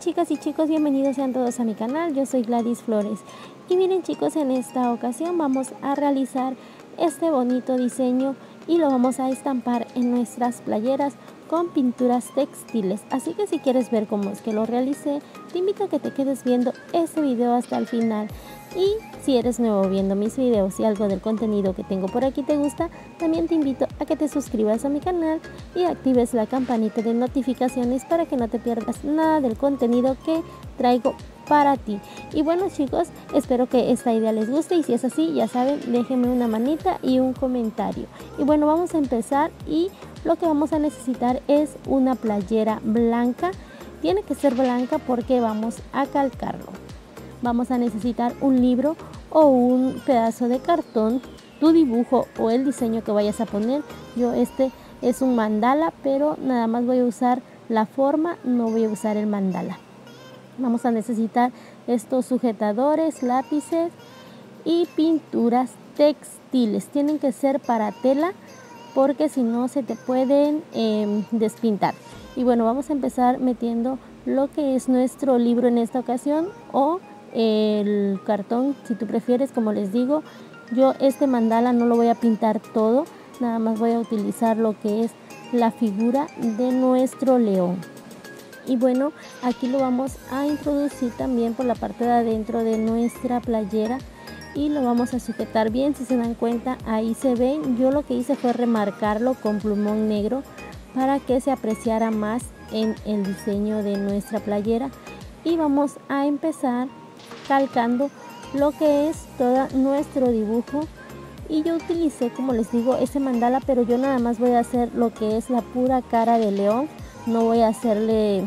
chicas y chicos, bienvenidos sean todos a mi canal. Yo soy Gladys Flores y miren chicos, en esta ocasión vamos a realizar este bonito diseño y lo vamos a estampar en nuestras playeras con pinturas textiles. Así que si quieres ver cómo es que lo realicé, te invito a que te quedes viendo este video hasta el final. Y si eres nuevo viendo mis videos y algo del contenido que tengo por aquí te gusta, también te invito a que te suscribas a mi canal y actives la campanita de notificaciones para que no te pierdas nada del contenido que traigo para ti. Y bueno chicos, espero que esta idea les guste y si es así, ya saben, déjenme una manita y un comentario. Y bueno, vamos a empezar y lo que vamos a necesitar es una playera blanca. Tiene que ser blanca porque vamos a calcarlo. Vamos a necesitar un libro o un pedazo de cartón, tu dibujo o el diseño que vayas a poner. Yo este es un mandala, pero nada más voy a usar la forma, no voy a usar el mandala. Vamos a necesitar estos sujetadores, lápices y pinturas textiles. Tienen que ser para tela porque si no se te pueden despintar. Y bueno, vamos a empezar metiendo lo que es nuestro libro en esta ocasión o el cartón, si tú prefieres. Como les digo, yo este mandala no lo voy a pintar todo, nada más voy a utilizar lo que es la figura de nuestro león. Y bueno, aquí lo vamos a introducir también por la parte de adentro de nuestra playera y lo vamos a sujetar bien. Si se dan cuenta, ahí se ven. Yo lo que hice fue remarcarlo con plumón negro para que se apreciara más en el diseño de nuestra playera. Y vamos a empezar calcando lo que es todo nuestro dibujo. Y yo utilicé, como les digo, ese mandala, pero yo nada más voy a hacer lo que es la pura cara de león. No voy a hacerle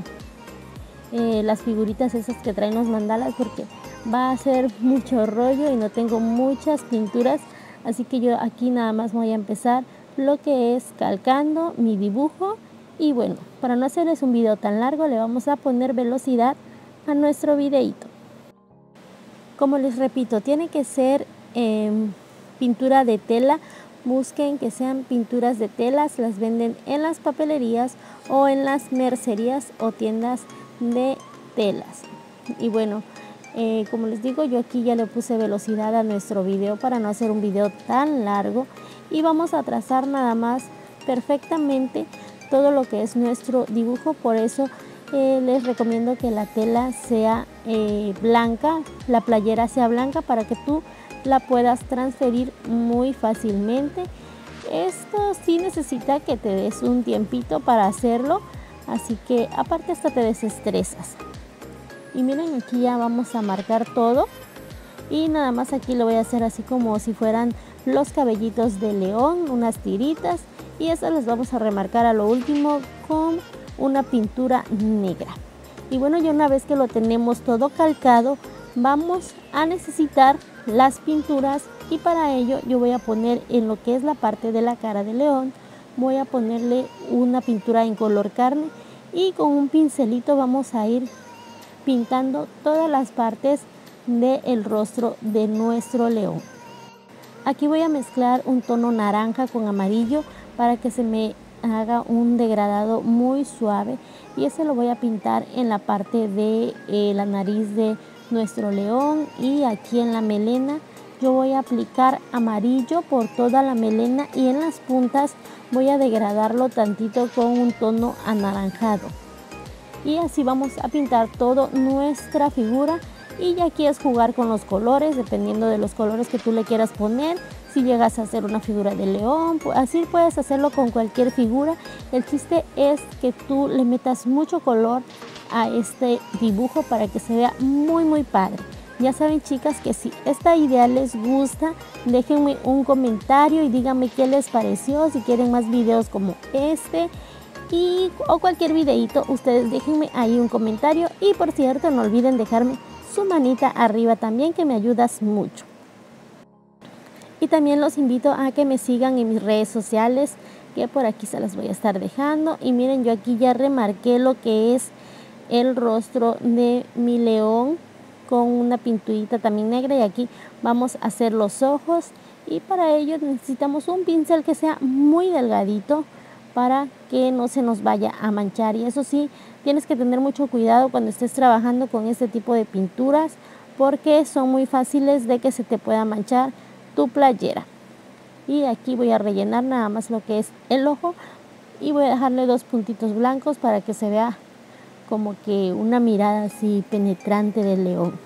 las figuritas esas que traen los mandalas porque va a ser mucho rollo y no tengo muchas pinturas. Así que yo aquí nada más voy a empezar lo que es calcando mi dibujo. Y bueno, para no hacerles un video tan largo, le vamos a poner velocidad a nuestro videito. Como les repito, tiene que ser pintura de tela. Busquen que sean pinturas de telas, las venden en las papelerías o en las mercerías o tiendas de telas. Y bueno, como les digo, yo aquí ya le puse velocidad a nuestro video para no hacer un video tan largo. Y vamos a trazar nada más perfectamente todo lo que es nuestro dibujo. Por eso les recomiendo que la tela sea blanca, la playera sea blanca para que tú la puedas transferir muy fácilmente. Esto sí necesita que te des un tiempito para hacerlo, así que aparte hasta te desestresas. Y miren, aquí ya vamos a marcar todo y nada más aquí lo voy a hacer así como si fueran los cabellitos de león, unas tiritas, y eso las vamos a remarcar a lo último con una pintura negra. Y bueno, ya una vez que lo tenemos todo calcado, vamos a necesitar las pinturas y para ello yo voy a poner en lo que es la parte de la cara de león, voy a ponerle una pintura en color carne y con un pincelito vamos a ir pintando todas las partes del rostro de nuestro león. Aquí voy a mezclar un tono naranja con amarillo para que se me haga un degradado muy suave y ese lo voy a pintar en la parte de la nariz de nuestro león y aquí en la melena. Yo voy a aplicar amarillo por toda la melena y en las puntas voy a degradarlo tantito con un tono anaranjado. Y así vamos a pintar toda nuestra figura. Y ya aquí es jugar con los colores, dependiendo de los colores que tú le quieras poner. Si llegas a hacer una figura de león, así puedes hacerlo con cualquier figura. El chiste es que tú le metas mucho color a este dibujo para que se vea muy padre. Ya saben chicas que si esta idea les gusta, déjenme un comentario y díganme qué les pareció. Si quieren más videos como este o cualquier videito, ustedes déjenme ahí un comentario. Y por cierto, no olviden dejarme su manita arriba también, que me ayudas mucho. Y también los invito a que me sigan en mis redes sociales, que por aquí se las voy a estar dejando. Y miren, yo aquí ya remarqué lo que es el rostro de mi león con una pinturita también negra y aquí vamos a hacer los ojos y para ello necesitamos un pincel que sea muy delgadito para que no se nos vaya a manchar. Y eso sí, tienes que tener mucho cuidado cuando estés trabajando con este tipo de pinturas, porque son muy fáciles de que se te pueda manchar tu playera. Y aquí voy a rellenar nada más lo que es el ojo y voy a dejarle 2 puntitos blancos para que se vea como que una mirada así penetrante del león.